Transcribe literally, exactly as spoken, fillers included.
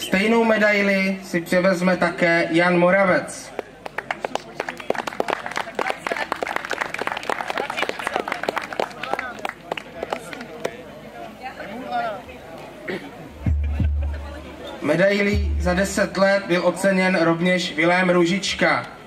Stejnou medaili si přivezme také Jan Moravec. Medailí za deset let byl oceněn rovněž Vilém Růžička.